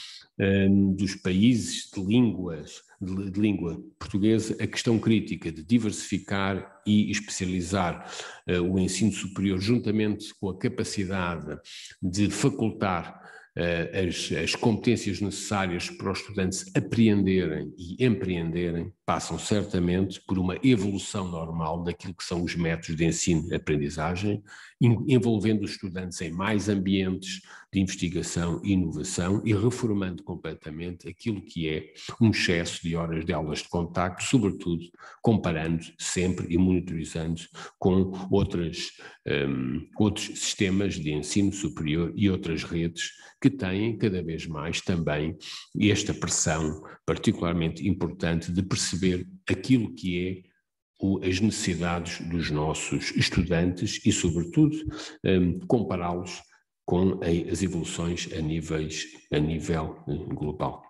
um, dos países de línguas de língua portuguesa, a questão crítica de diversificar e especializar uh, o ensino superior, juntamente com a capacidade de facultar uh, as, as competências necessárias para os estudantes apreenderem e empreenderem, passam certamente por uma evolução normal daquilo que são os métodos de ensino e aprendizagem, envolvendo os estudantes em mais ambientes de investigação e inovação e reformando completamente aquilo que é um excesso de horas de aulas de contacto, sobretudo comparando sempre e monitorizando com outras, um, outros sistemas de ensino superior e outras redes que têm cada vez mais também esta pressão particularmente importante de perceber aquilo que é as necessidades dos nossos estudantes e, sobretudo, um, compará-los com as evoluções a, níveis, a nível global.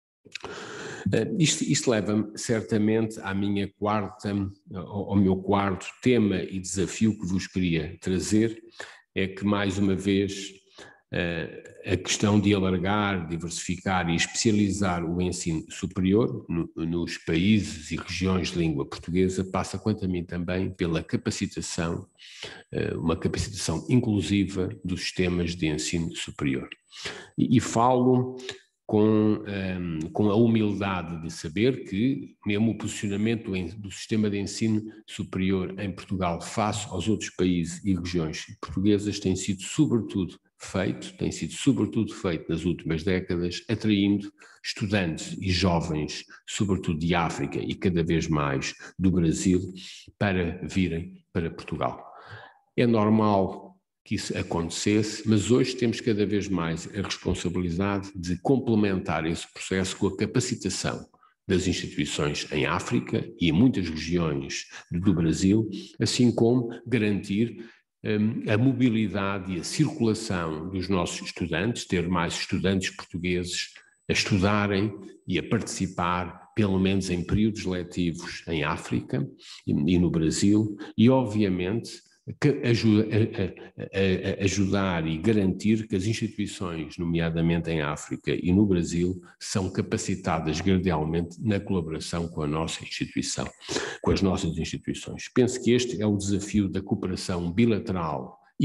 Isto, isto leva-me certamente à minha quarta, ao meu quarto tema e desafio que vos queria trazer, é que mais uma vez a questão de alargar, diversificar e especializar o ensino superior no, nos países e regiões de língua portuguesa passa, quanto a mim também, pela capacitação, uma capacitação inclusiva dos sistemas de ensino superior. E, e falo com, um, com a humildade de saber que mesmo o posicionamento do sistema de ensino superior em Portugal face aos outros países e regiões portuguesas tem sido sobretudo feito, tem sido sobretudo feito nas últimas décadas, atraindo estudantes e jovens, sobretudo de África e cada vez mais do Brasil, para virem para Portugal. É normal que isso acontecesse, mas hoje temos cada vez mais a responsabilidade de complementar esse processo com a capacitação das instituições em África e em muitas regiões do Brasil, assim como garantir um, a mobilidade e a circulação dos nossos estudantes, ter mais estudantes portugueses a estudarem e a participar, pelo menos em períodos letivos, em África e, e no Brasil, e obviamente que ajuda, a, a, a ajudar e garantir que as instituições, nomeadamente em África e no Brasil, são capacitadas gradualmente na colaboração com a nossa instituição, com as nossas instituições. Penso que este é o desafio da cooperação bilateral e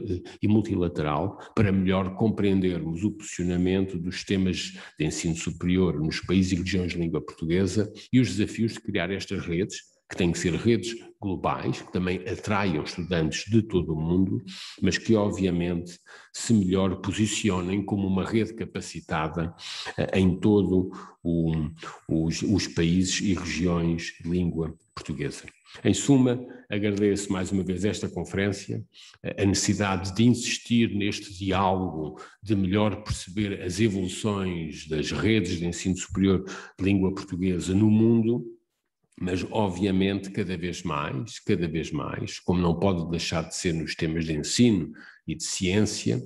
multilateral para melhor compreendermos o posicionamento dos sistemas de ensino superior nos países e regiões de língua portuguesa e os desafios de criar estas redes, que têm que ser redes globais, que também atraiam estudantes de todo o mundo, mas que obviamente se melhor posicionem como uma rede capacitada em todo o, os, os países e regiões de língua portuguesa. Em suma, agradeço mais uma vez esta conferência, a necessidade de insistir neste diálogo, de melhor perceber as evoluções das redes de ensino superior de língua portuguesa no mundo, mas obviamente cada vez mais, cada vez mais, como não pode deixar de ser nos temas de ensino e de ciência,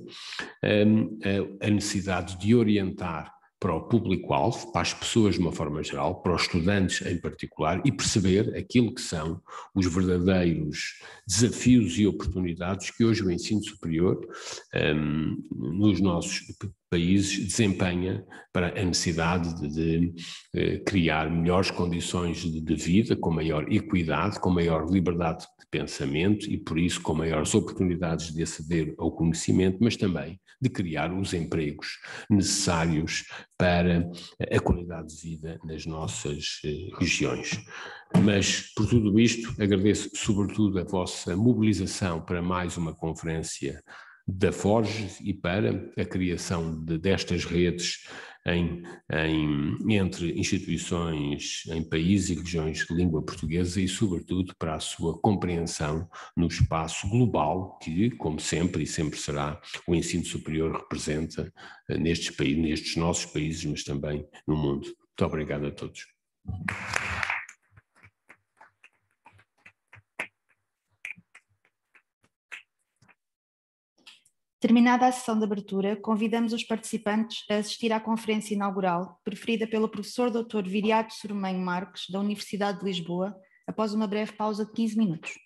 a necessidade de orientar para o público-alvo, para as pessoas de uma forma geral, para os estudantes em particular, e perceber aquilo que são os verdadeiros desafios e oportunidades que hoje o ensino superior um, nos nossos países desempenha para a necessidade de, de, de criar melhores condições de, de vida, com maior equidade, com maior liberdade de pensamento e, por isso, com maiores oportunidades de aceder ao conhecimento, mas também de criar os empregos necessários para a qualidade de vida nas nossas eh, regiões. Mas, por tudo isto, agradeço sobretudo a vossa mobilização para mais uma conferência da Forge e para a criação de, destas redes em, em, entre instituições em países e regiões de língua portuguesa e, sobretudo, para a sua compreensão no espaço global que, como sempre e sempre será, o ensino superior representa nestes, países, nestes nossos países, mas também no mundo. Muito obrigado a todos. Terminada a sessão de abertura, convidamos os participantes a assistir à conferência inaugural, preferida pelo professor doutor Viriato Sormenho Marques, da Universidade de Lisboa, após uma breve pausa de quinze minutos.